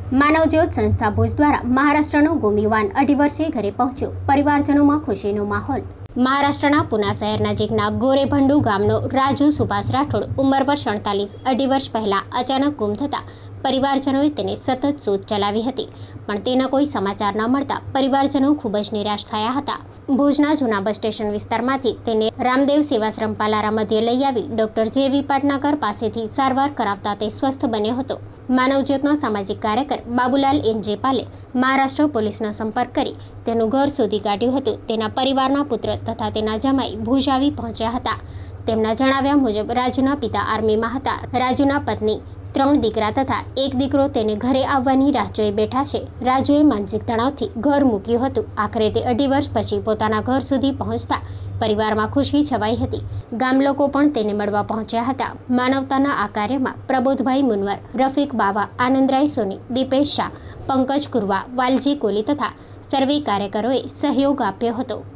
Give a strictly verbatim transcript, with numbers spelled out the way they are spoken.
માનવજ્યોત સંસ્થા ભુજ દ્વારા મહારાષ્ટ્રનો ગુમ યુવાન અઢી વર્ષે ઘરે પહોંચ્યો, પરિવારજનોમાં ખુશીનો માહોલ। મહારાષ્ટ્રના પુના શહેર નજીકના ગોરેભંડુ ગામનો રાજુ સુભાષ રાઠોડ ઉંમર વર્ષ અડતાલીસ અઢી વર્ષ પહેલા અચાનક ગુમ થતા પરિવારજનોએ તેને સતત શોધ ચલાવી હતી, પણ તેના કોઈ સમાચાર ન મળતા પરિવારજનો ખૂબ જ નિરાશ થયા હતા। ભુજના જૂના બસ સ્ટેશન વિસ્તારમાંથી તેને રામદેવ સેવાશ્રમ પાલારા મધ્યે લઈ આવી ડોક્ટર જે વી પાટનગર પાસેથી સારવાર કરાવતા તે સ્વસ્થ બન્યો હતો। માનવજ્યોતનો સામાજિક કાર્યકર બાબુલાલ એન જેપાલે મહારાષ્ટ્ર પોલીસનો સંપર્ક કરી તેનું ઘર શોધી કાઢ્યું હતું। તેના પરિવારના પુત્ર તથા તેના જમાઈ ભુજ આવી પહોંચ્યા હતા। તેમના જણાવ્યા મુજબ રાજુના પિતા આર્મીમાં હતા। રાજુના પત્ની, ત્રણ દીકરા તથા એક દીકરો તેને ઘરે આવવાની રાહ જોઈ બેઠા છે। રાજુએ માનસિક તણાવથી ઘર મૂક્યું હતું। આખરે તે અઢી વર્ષ પછી પોતાના ઘર સુધી પહોંચતા પરિવારમાં ખુશી છવાઈ હતી। ગામ લોકો પણ તેને મળવા પહોંચ્યા હતા। માનવતાના આ કાર્યમાં પ્રબોધભાઈ મુનવર, રફીક બાવા, આનંદરાય સોની, દીપેશ શાહ, પંકજ કુરવા, વાલજી કોલી તથા સર્વે કાર્યકરોએ સહયોગ આપ્યો હતો।